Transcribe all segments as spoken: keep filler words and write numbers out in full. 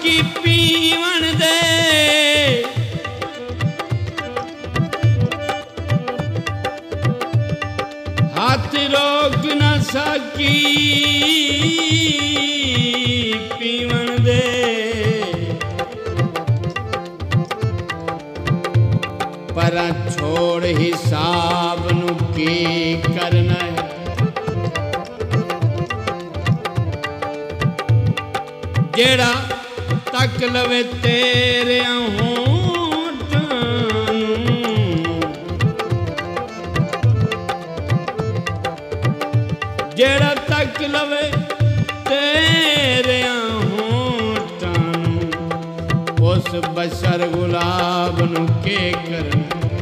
साकी पीवन दे हाथ रोक न साकी पीवन दे पर छोड़ हिसाब नू की करना है जेड़ा तक लवे तेरे होठां जेड़ा तक लवे तेरे होठां उस बशर गुलाब नू के करना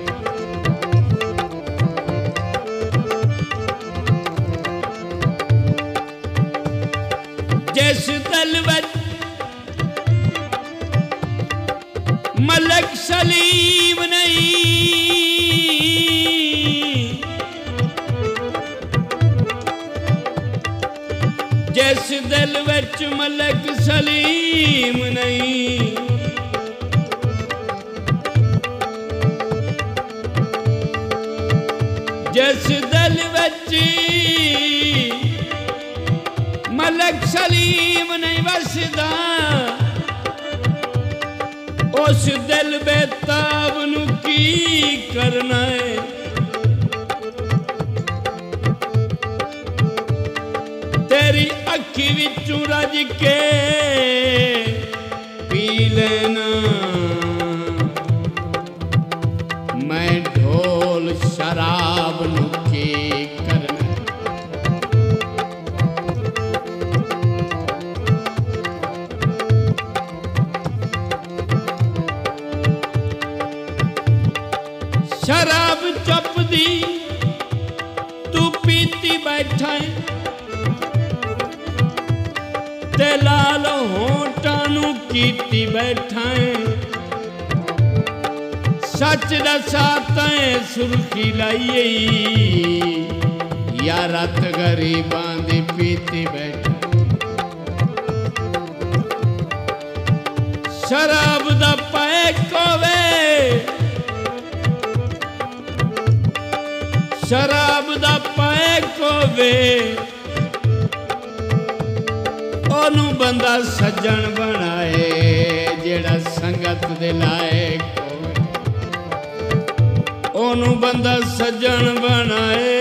जिस दिल विच मलक सलीम नहीं जिस दिल विच मलक सलीम नहीं जिस दिल विच मलक सलीम नहीं वसदा उस दिल बेताब नू की करना है तेरी अखी विचों रज के पी लेना मैं ढोल शराब नू की करना शराब चपदी तू पीती बैठा है ते लाल होठां नू कीती बैठा है सच दसा तैं सुर्खी लाइए या रात गरीबां दी पीती बैठा शराब दा पैक होवे शराब दा पैक होवे ओनू बंदा सज्जन बनाए जेड़ा संगत दे लायक होवे ओनू बंदा सज्जन बनाए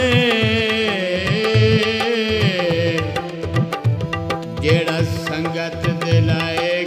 जेड़ा संगत दे लायक